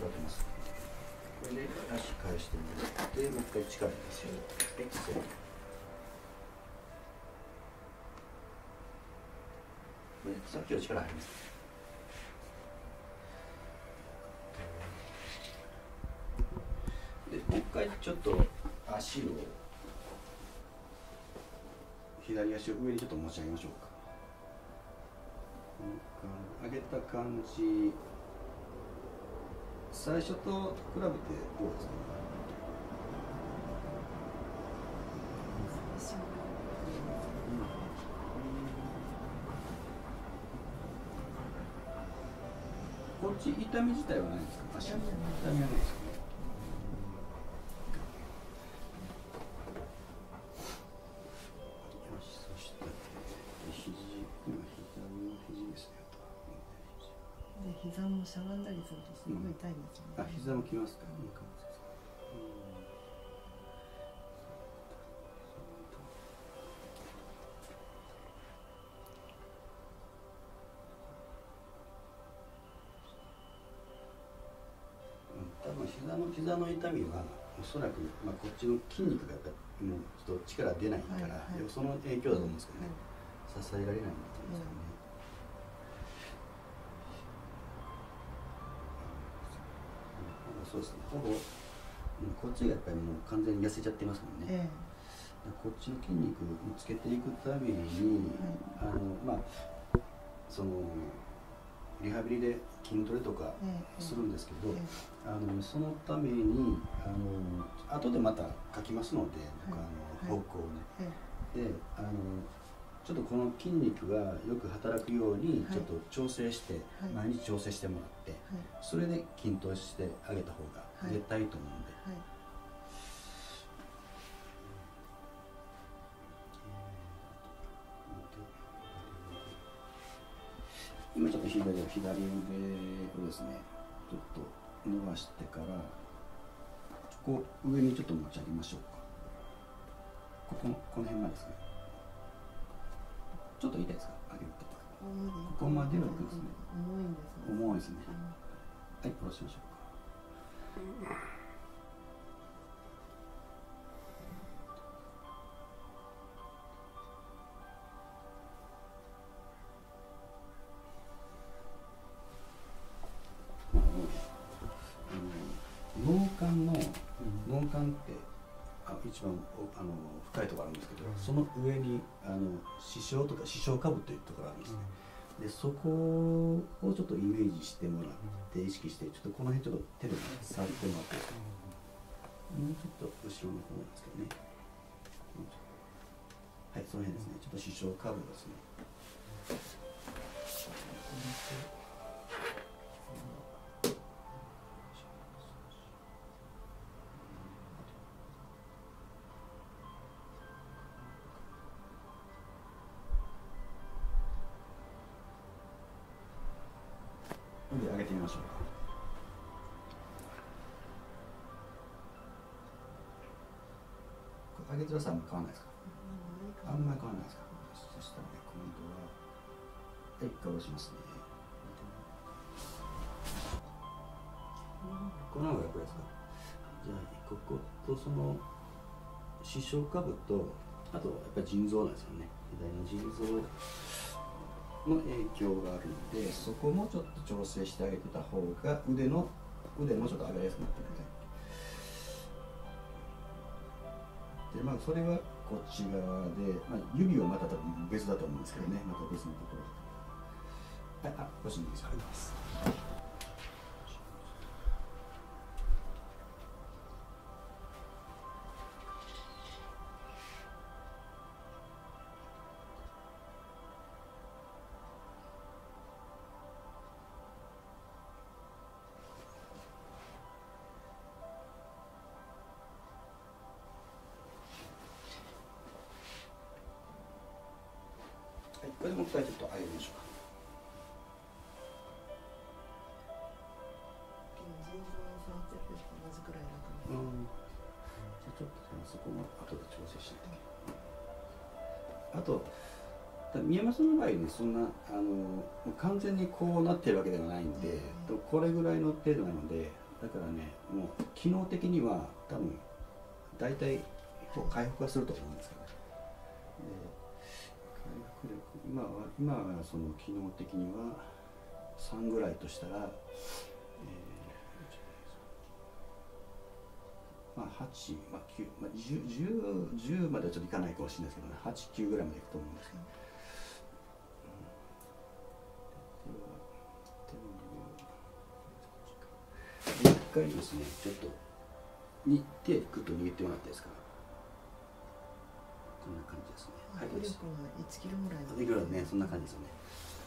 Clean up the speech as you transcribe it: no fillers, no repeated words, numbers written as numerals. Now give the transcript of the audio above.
かけますね。これで足返してもらって、もう一回力入れますよ。エクセル。さっきより力入ります。でもう一回ちょっと足を左足を上にちょっと持ち上げましょうか。上げた感じ、最初と比べてどうですか？こっち痛み自体はないですか？足の痛みはないですかね。よし、そしたら肘、今左の肘ですね。 で膝もしゃがんだりするとすごい痛いですよね。 あ、膝もきますか？多分膝の痛みはおそらく、こっちの筋肉がやっぱりもうちょっと力出ないから、その影響だと思うんですけどね、支えられないんだと思うんですけどね。そうですね、ほぼこっちがやっぱりもう完全に痩せちゃってますもんね。こっちの筋肉をつけていくために、そのリハビリで筋トレとかするんですけど、そのために後でまた書きますので、方向をね。でちょっとこの筋肉がよく働くようにちょっと調整して、毎日調整してもらって、それで筋トレしてあげた方が絶対いいと思うんで。今ちょっと左腕をですね、ちょっと伸ばしてから、こう上にちょっと持ち上げましょうか。この辺までですね。ちょっと痛いですか？上げると。ここまでは行くんですね。重いですね。はい、下ろしましょうか。脳幹って一番深いところあるんですけど、その上に視床とか視床下部というところがあるんですね。でそこをちょっとイメージしてもらって意識して、ちょっとこの辺ちょっと手で触ってもらっていいですか？もうちょっと後ろの方なんですけどね。はい、その辺ですね。ちょっと視床下部ですね。上げてみましょうか。上げづらさは変わらないですか？あんまり変わらないですか？そしたらね、今度は一回下ろしますね。この方が楽ですか？じゃあこことその視床下部と、あとやっぱり腎臓なんですよね。左の腎臓の影響があるので、そこもちょっと調整してあげてた方が腕もちょっと上がりやすくなってるので、それはこっち側で、指はまた多分別だと思うんですけどね、また別のところで。ご指示されます。これでもう一回ちょっと上げましょうか。じゃあちょっとそこも後で調整しないといけない。あと宮山さんの場合ね、そんな完全にこうなってるわけではないんで、これぐらいの程度なので、 だからね、もう機能的には多分大体回復はすると思うんですけど、ね、回復力今はその機能的には3ぐらいとしたら、まあ8、まあ9、まあ、10まではちょっといかないかもしれないですけどね、8、9ぐらいまでいくと思うんですけど。一回ですね、ちょっと手グッと握ってもらっていいですか。こんな感じですね。 握力が1キロぐらい。 1キロね、そんな感じですよね。